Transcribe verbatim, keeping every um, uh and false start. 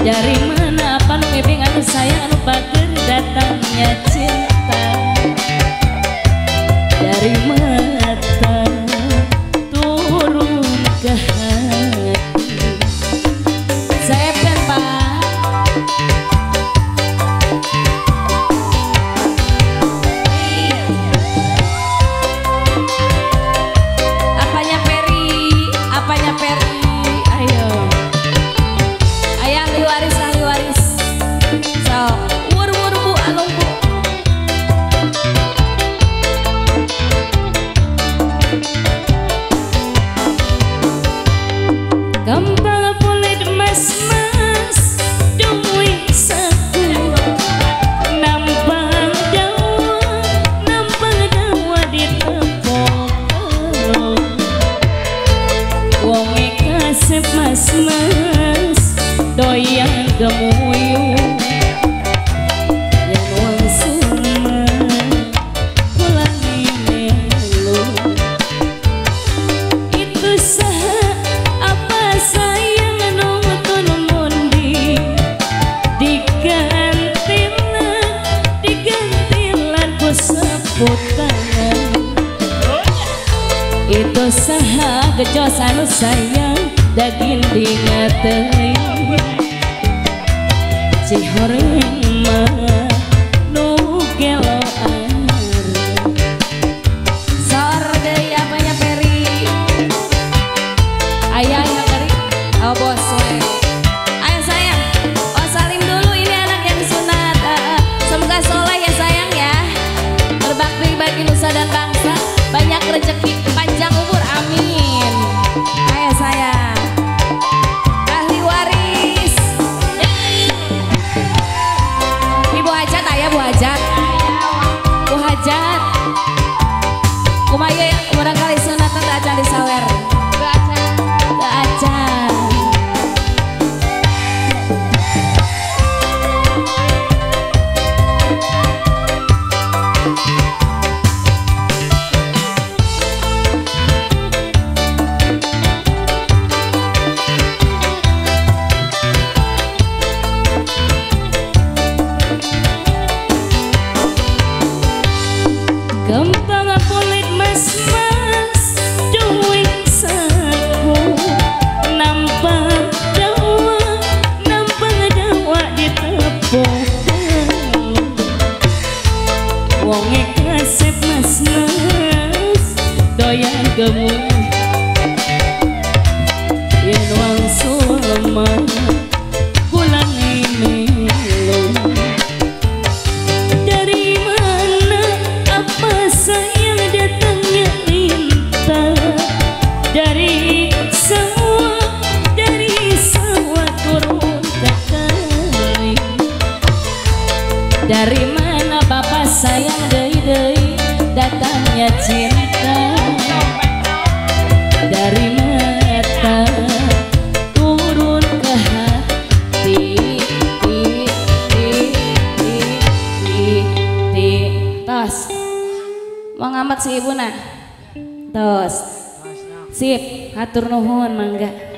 Dari mana apa nu ngeping anu sayang anu bager datangnya cinta. Dari mata turun ke hati. Saya pen Pak. Apanya Peri? Apanya Peri? Ayo. Ayah ahli waris, ahli waris. So, wur wur bu, alung bu. Gampang kulit mas-mas, duit saku. Nampang dawa, nampang dawa di tepok. Wonge kasep mas-mas, doyan gemuyu. Yang wang suma, pulangi melu. Itu sah apa sayang nonton mundi. Digantilan, digantilan ku seput tangan. Itu sah gejos anu sayang daging dingatei. Cihoreng mah nu geloan. Sor deui apanya Peri? Ayah yang Peri? Oh bos we. Ayo sayang, oh salim dulu ini anak yang disunat. Uh, semoga soleh ya sayang ya. Berbakti bagi nusa dan bangsa. Banyak rezeki, panjang umur, amin. Ayo sayang. Ahli waris. Ibu Hajat, ayah Bu Hajat. Bu Hajat. Kumaha ya, barangkali sunatan teu acan disawer. Teu acan. Teu acan. Gampang kulit mas-mas, duit saku. Nampang dawa, nampang dawa di tepok. Wonge kasep mas-mas, doyan gemu. Yen wang sulma, pulangi melu. Dari mana apa sayang datangnya lintah. Dari semua, dari semua turun ke kali. Dari mana bapak sayang deui-deui datangnya cinta. Dari mata turun ke hati. Ti, ti, ti, ti, ti. Tos. Mau ngamat si ibu nah. Tos. Sip, hatur nuhun mangga.